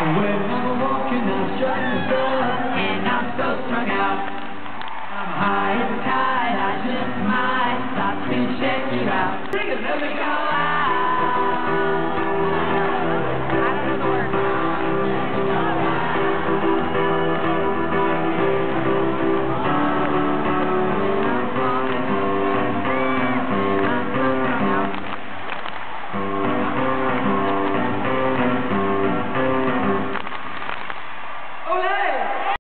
When I'm walking, I'm trying to go, and I'm so strung out. I'm high as a kite, I just might stop to check you out. Take it, let me go.